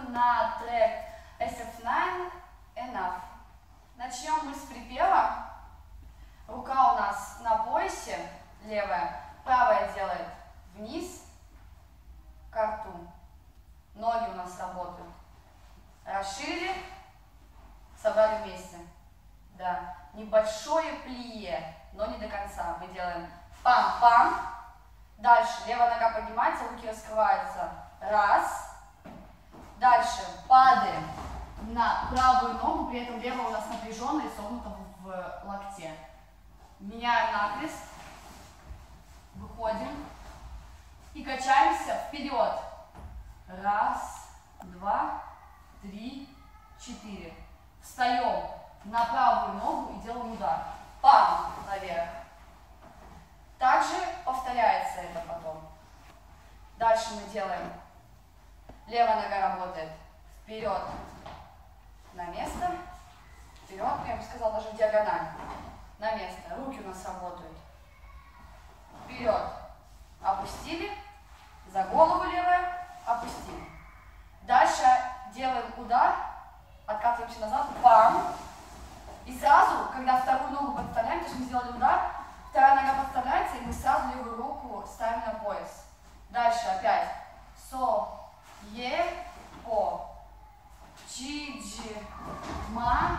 на трек SF9 Enough. Начнем мы с припева. Рука у нас на поясе, левая, правая делает вниз к рту. Ноги у нас работают. Расширили, собрали вместе. Да. Небольшое плие, но не до конца. Мы делаем пам-пам. Дальше левая нога поднимается, руки раскрываются. Раз. Дальше падаем на правую ногу, при этом левая у нас напряженная и согнута в локте. Меняем накрест. Выходим. И качаемся вперед. Раз, два, три, четыре. Встаем на правую ногу и делаем удар. Пам! Наверх. Также повторяется это потом. Дальше мы делаем. Левая нога работает вперед на место. Вперед, я бы сказала, даже в диагональ. На место. Руки у нас работают. Вперед. Опустили. За голову левая. Опустили. Дальше делаем удар. Откатываемся назад. Пам. И сразу, когда вторую ногу подставляем, то есть мы сделали удар, вторая нога подставляется, и мы сразу левую руку ставим на пояс. Дальше опять. Со, е, по. Чи, джи, ма,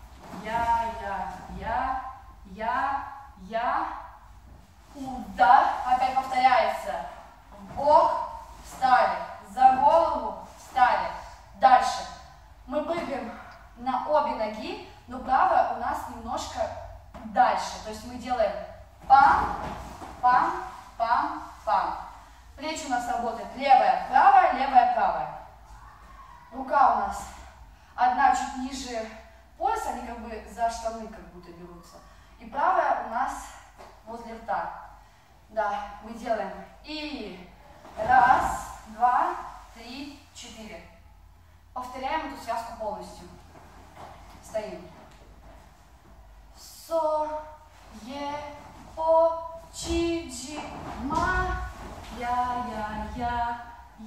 я. Удар. Опять повторяется. В бок встали. За голову встали. Дальше. Мы прыгаем на обе ноги, но правая у нас немножко дальше. То есть мы делаем пам, пам, пам, пам. Плечи у нас работают левая, правая. Рука у нас одна чуть ниже пояса, они как бы за штаны как будто берутся. И правая у нас возле рта. Да, мы делаем и раз, два, три, четыре. Повторяем эту связку полностью. Стоим. Со, е, по, чи, джи, ма, я,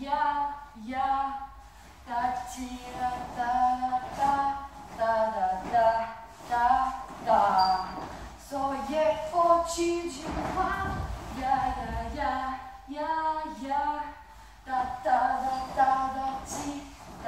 та, ти, ра, та. Со, е, по, чи, джи, ма, я, та, ти,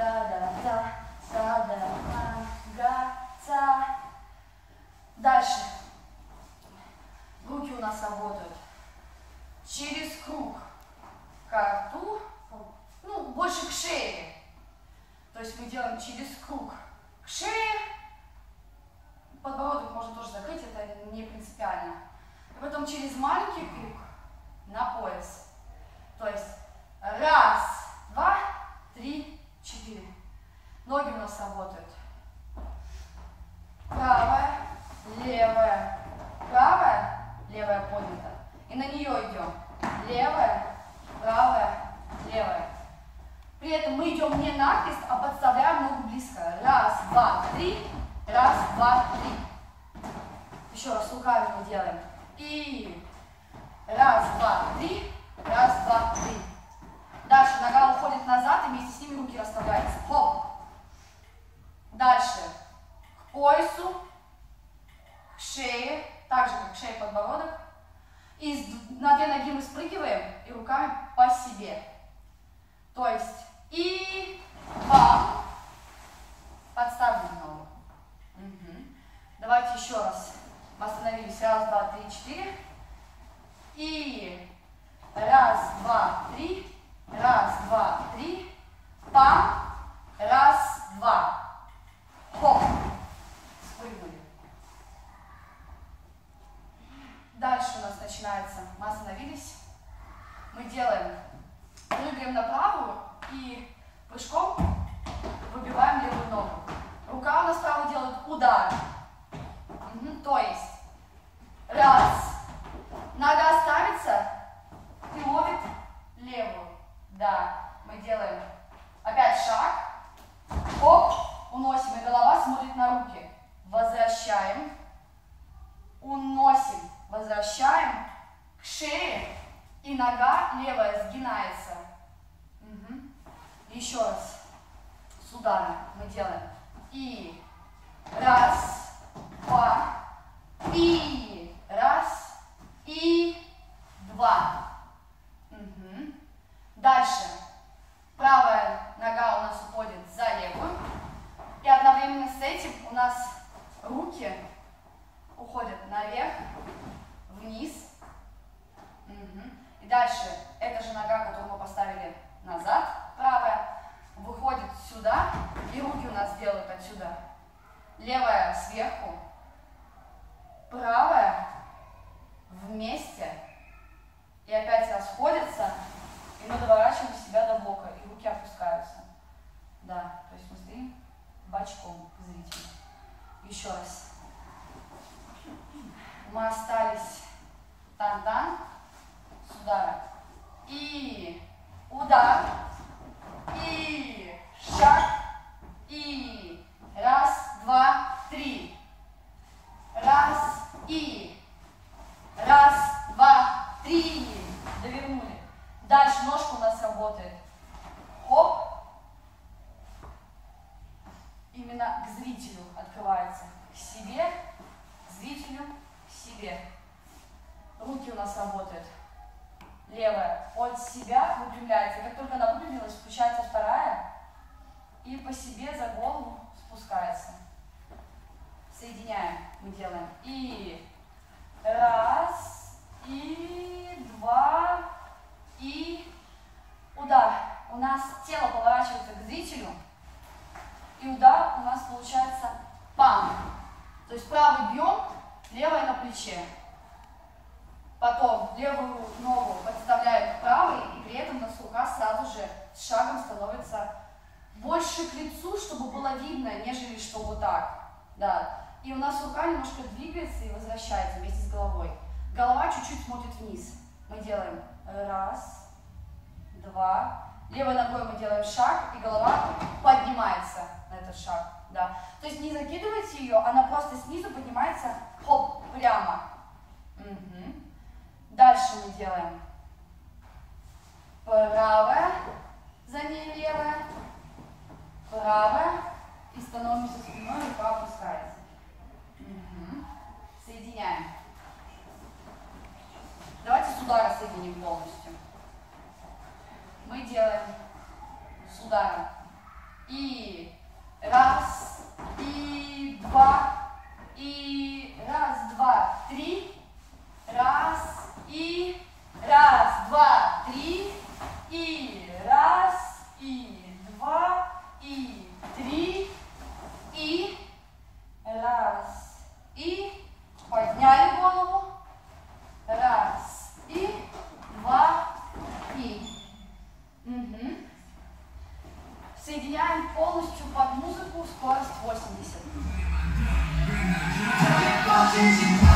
Дальше. Руки у нас работают через круг к рту, ну, больше к шее. То есть мы делаем через круг к шее. Подбородок можно тоже закрыть, это не принципиально. И потом через маленький круг на пояс. То есть раз, два, три, четыре. Ноги у нас работают. Правая, левая поднята. И на нее идем. Левая, правая, левая. При этом мы идем не накрест, а подставляем ногу близко. Раз, два, три. Раз, два, три. Еще раз руками мы делаем. И раз, два, три. Раз, два, три. Дальше нога уходит назад, и вместе с ними руки расставляются. Хоп. Дальше к поясу, к шее, так же как шея, подбородок. И на две ноги мы спрыгиваем и руками по себе. То есть и бам, подставим ногу. Давайте еще раз. Мы остановились. Раз, два, три, четыре. И раз, два, три. Раз, два, три. Пам. удара мы делаем. И раз, два, и раз, и два. Угу. Дальше. Правая нога у нас уходит за левую. И одновременно с этим у нас руки уходят наверх, вниз. Угу. И дальше эта же нога, которую мы поставили назад, правая, выходит сюда. И руки у нас делают отсюда. Левая сверху, правая вместе. И опять расходятся. И мы доворачиваем себя до бока. И руки опускаются. Да, то есть мы стоим бочком к зрителю. Еще раз. Мы остались тан-тан с удара. И удар. И шаг. И раз, два, три. Раз, и. Раз, два, три. Довернули. Дальше ножка у нас работает. Хоп. Именно к зрителю открывается. К себе, к зрителю, к себе. Руки у нас работают. Левая от себя выпрямляется. И как только она выпрямилась, включается вторая. И по себе за голову спускается. Соединяем. Мы делаем. И раз, и два, и удар. У нас тело поворачивается к зрителю. И удар у нас получается пам. То есть правый бьем, левая на плече. Потом левую ногу подставляем к правой, и при этом у нас рука сразу же с шагом становится больше к лицу, чтобы было видно, нежели что вот так. Да. И у нас рука немножко двигается и возвращается вместе с головой. Голова чуть-чуть смотрит вниз. Мы делаем раз, два. Левой ногой мы делаем шаг, и голова поднимается на этот шаг. Да. То есть не закидывайте ее, она просто снизу поднимается, хоп, прямо. Угу. Дальше мы делаем правая, за ней левая, правая, и становимся спиной, рука опускается. Угу. Соединяем. Давайте с удара соединим полностью. Мы делаем с удара. И раз, и два, и раз, два, три. Раз, и раз, два, три. И раз, и два, и три. И раз, и подняли голову. Раз, и два, и. Угу. Соединяем полностью под музыку, скорость 80.